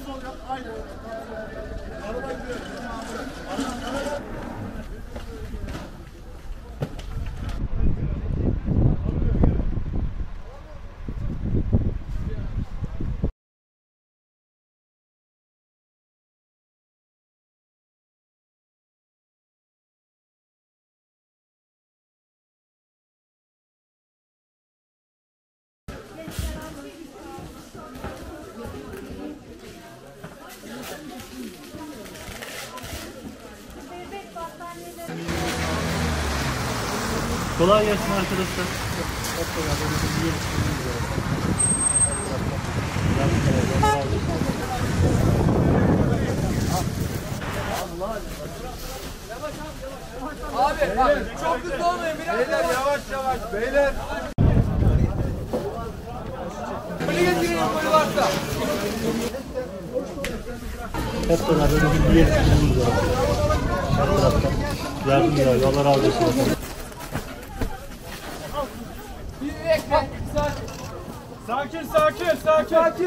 Kolay gelsin arkadaşlar. Abi çok hızlı olmayın biraz. Beyler yavaş yavaş beyler. Böyle getireyim böyle varsa. Hep beraber bir yiyelim. Her taraftan yardım yağıyor. Allah razı olsun. Bir bekle. Sakin sakin sakin. Sakin.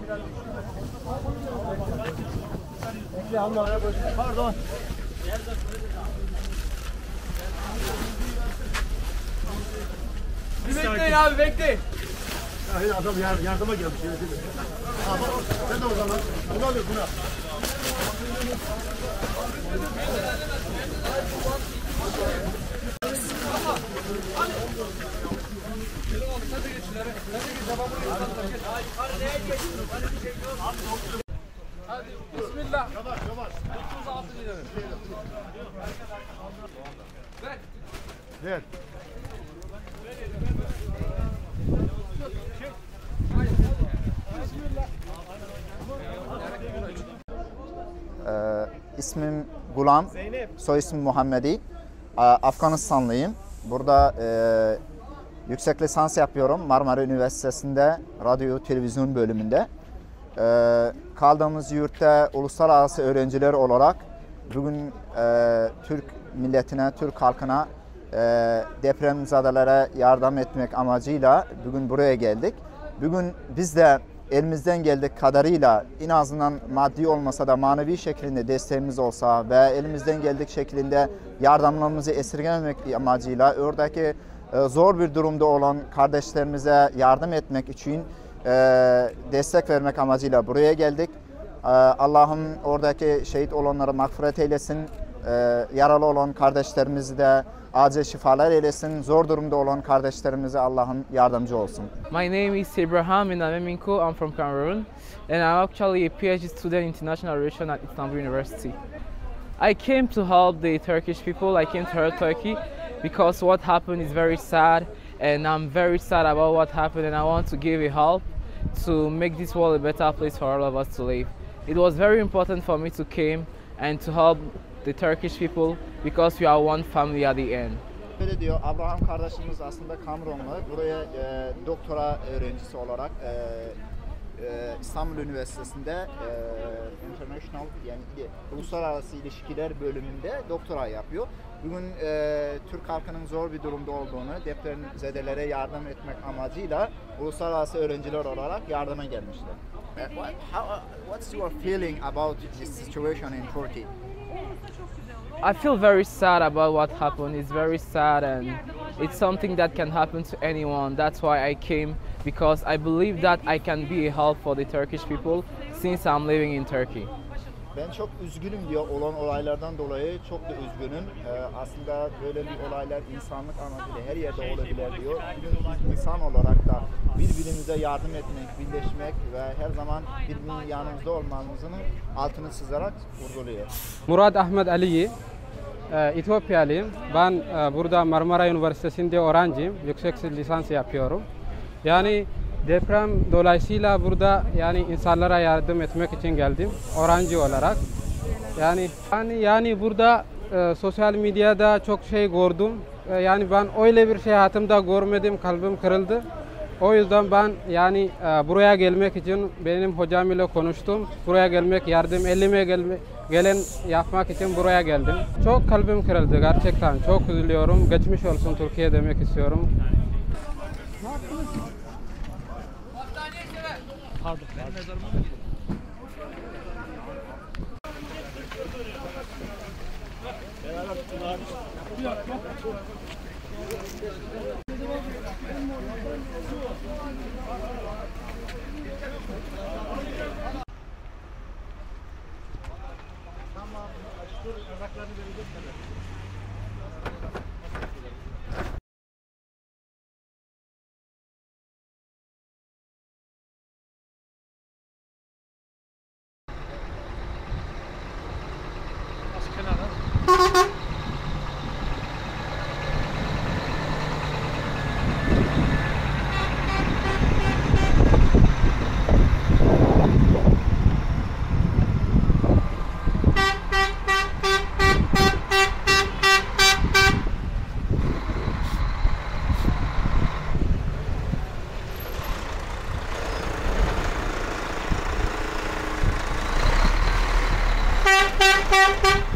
Bekle Allah. Pardon. Bir bekleyin abi bekleyin. Ya adam yardıma gelmiş. Sen de o zaman. Bunu alıyor buna. Hadi bismillah. Yavaş yavaş. 36 lira. Ver. Ver. İsmim Gulam, soy ismim Muhammedi. Afganistanlıyım. Burada yüksek lisans yapıyorum Marmara Üniversitesi'nde radyo televizyon bölümünde. Kaldığımız yurtta uluslararası öğrenciler olarak bugün Türk milletine, Türk halkına depremzedelere yardım etmek amacıyla bugün buraya geldik. Bugün biz de elimizden geldiği kadarıyla en azından maddi olmasa da manevi şeklinde desteğimiz olsa ve elimizden geldiği şeklinde yardımlarımızı esirgememek amacıyla oradaki zor bir durumda olan kardeşlerimize yardım etmek için destek vermek amacıyla buraya geldik. Allah'ım oradaki şehit olanlara mağfiret eylesin, yaralı olan kardeşlerimizi de acil şifalar eylesin, zor durumda olan kardeşlerimize Allah'ım yardımcı olsun. My name is Ibrahim Inameminko. I'm from Cameroon and I'm actually a PhD student in International Relations at Istanbul University. I came to help the Turkish people. I came to help Turkey because what happened is very sad and I'm very sad about what happened and I want to give a help to make this world a better place for all of us to live. It was very important for me to come and to help the Turkish people because we are one family at the end. Böyle diyor, Abraham kardeşimiz aslında Kamerunlu. Buraya doktora öğrencisi olarak İstanbul Üniversitesi'nde International yani Uluslararası İlişkiler bölümünde doktora yapıyor. Bugün Türk halkının zor bir durumda olduğunu, depremzedelere yardım etmek amacıyla uluslararası öğrenciler olarak yardıma gelmişler. What's your feeling about this situation in Turkey? I feel very sad about what happened. It's very sad and it's something that can happen to anyone. That's why I came because I believe that I can be a help for the Turkish people since I'm living in Turkey. Ben çok üzgünüm diyor olan olaylardan dolayı çok da üzgünüm. Aslında böyle bir olaylar insanlık amacıyla her yerde olabilir diyor. Bugün biz insan olarak da birbirimize yardım etmek, birleşmek ve her zaman birbirinin yanımızda olmamızın altını çizerek vurguluyor. Murad Ahmet Aliyi, Etiyopyalıyım. Ben burada Marmara Üniversitesi'nde öğrenciyim. Yüksek lisans yapıyorum. Yani deprem dolayısıyla burada yani insanlara yardım etmek için geldim öğrenci olarak. Yani burada sosyal medyada çok şey gördüm. Yani ben öyle bir şey hayatımda görmedim, kalbim kırıldı. O yüzden ben yani buraya gelmek için benim hocam ile konuştum. Buraya gelmek, yardım elime gelen yapmak için buraya geldim. Çok kalbim kırıldı gerçekten. Çok üzülüyorum. Geçmiş olsun Türkiye demek istiyorum. Pardon. Thank you.